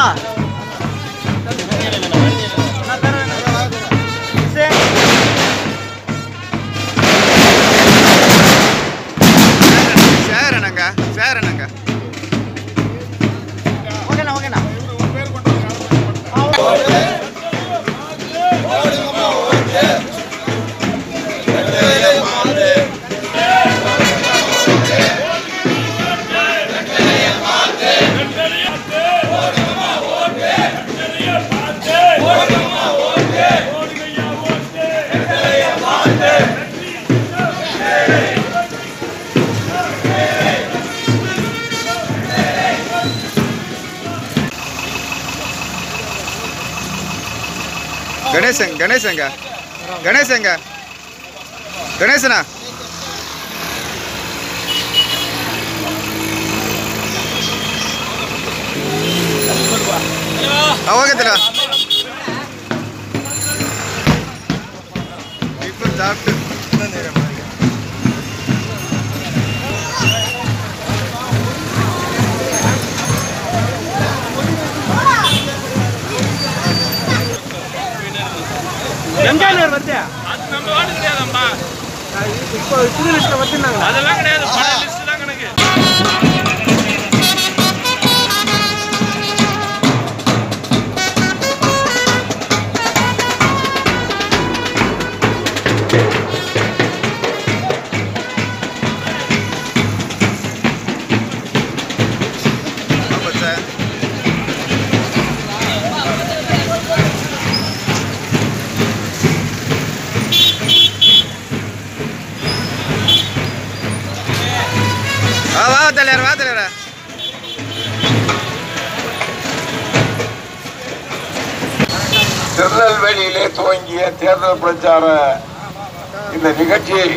சேரணங்க ஓகேண்ணா ஓகேண்ணா கணேசனா ஓகே தல இப்போ சாப்பிட்டு வெங்காயம் வத்தியா அது நம்ம வாடு கிடையாதுப்பா இப்போ புது லிஸ்ட்ல வச்சிருந்தாங்க அதெல்லாம் கிடையாது பழைய லிஸ்ட் தான் கணக்கு திருநெல்வேலியிலே துவங்கிய தேர்தல் பிரச்சார இந்த நிகழ்ச்சியை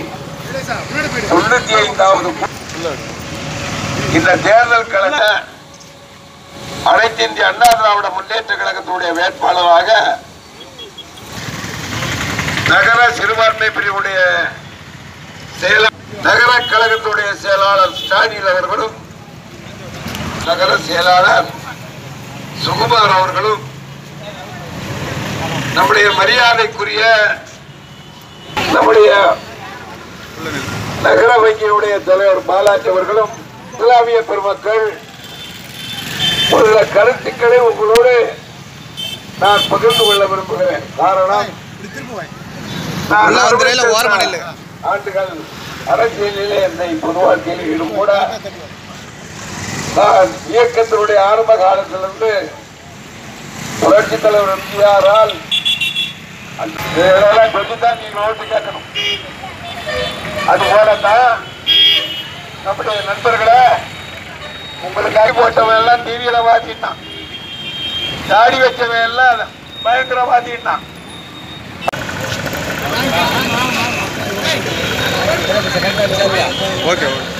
95வது இந்த தேர்தல் கழக அனைத்து இந்திய அண்ணா திராவிட முன்னேற்ற கழகத்துடைய வேட்பாளராக நகர சிறுபான்மை பிரிவுடைய நகர கழகத்துடைய செயலாளர் ஸ்டாலின் அவர்களும் நகர செயலாளர் சுகுமார் அவர்களும் நம்முடைய மரியாதைக்குரிய நம்முடைய நகர வங்கியுடைய தலைவர் பாலாஜி அவர்களும் இஸ்லாமிய பெருமக்கள் ஒரு கருத்துக்களை உங்களோடு நான் பகிர்ந்து கொள்ள விரும்புகிறேன். காரணம் ஆண்டுகள் அரசியலிலே என்னை பொது வாழ்க்கையில் ஈடுபட நான் இயக்கத்தினுடைய ஆரம்ப காலத்திலிருந்து புரட்சி தலைவர் எம்ஜிஆரால் சொல்லித்தான் நீங்க ஓட்டு கேட்கணும். அது போலதான் நம்முடைய நண்பர்களை உங்களுக்கு கை போட்டவன் எல்லாம் டிவியில வாத்திட்டான், தாடி வச்சவன் எல்லாம் பயங்கர வாத்திட்டான். ஓகே